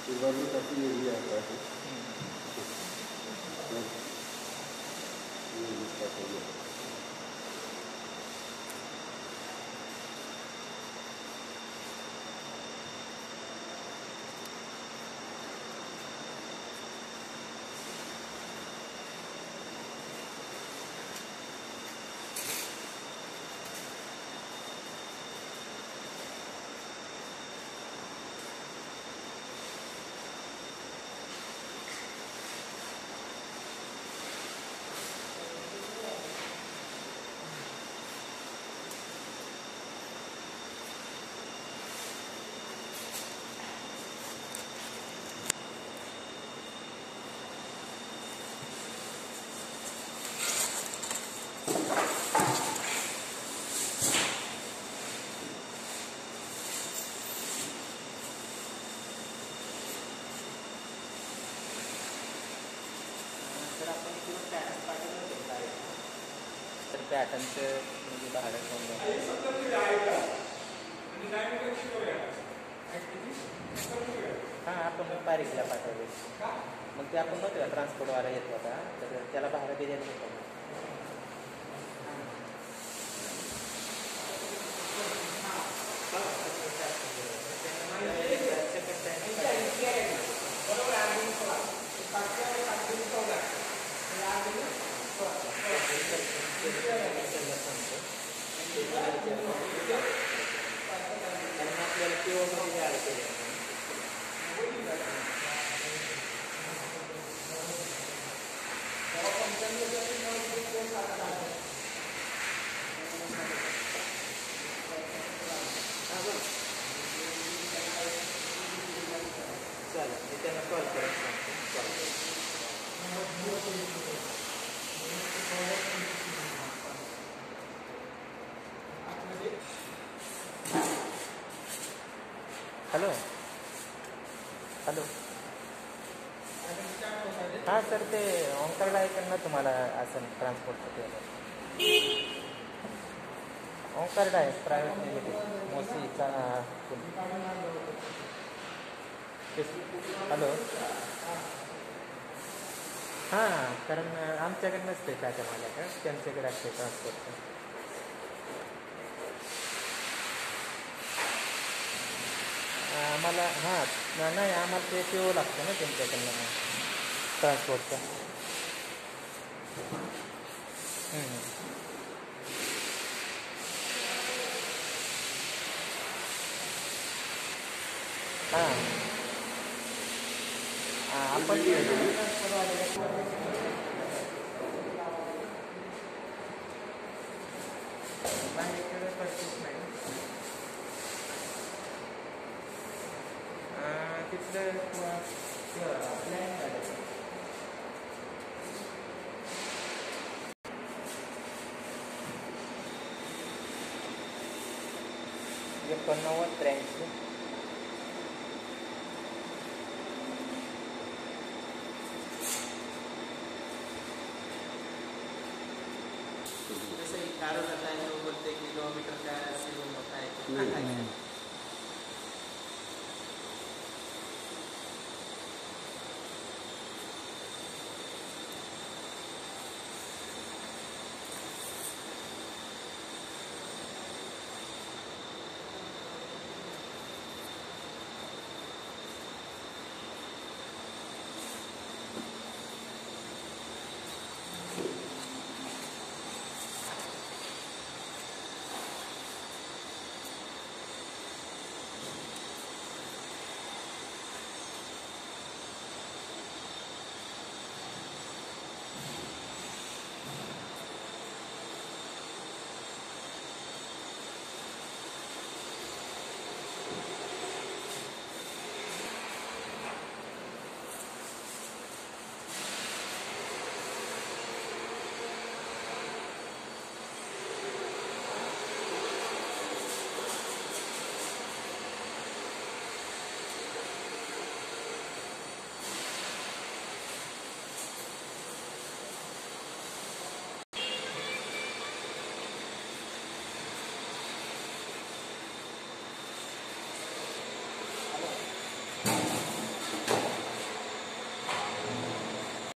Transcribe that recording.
पॅटर्नचं म्हणजे भाडं हां आपण पारिसला पाठवले मग ते आपण नव्हतं ट्रान्सपोर्टवाला येत होता तर त्याला भाडं दिलेलं होतं हॅलो हॅलो हां सर ते ओंकार डायकडनं तुम्हाला असं ट्रान्सपोर्टचं ओंकार डाय प्रायव्हेट लिमिटेड मोसीचा हॅलो हां कारण आमच्याकडे नसते काय माझ्याकडे त्यांच्याकडे असते ट्रान्सपोर्टचं आम्हाला हां नाही आम्हाला ते पिओ लागतं ना त्यांच्याकडनं ट्रान्सपोर्टचं हां आपण तिथलं प्लॅन झालं 89-83 जसं कारो जाता है तो बोलते किलोमीटर का सेवन होता है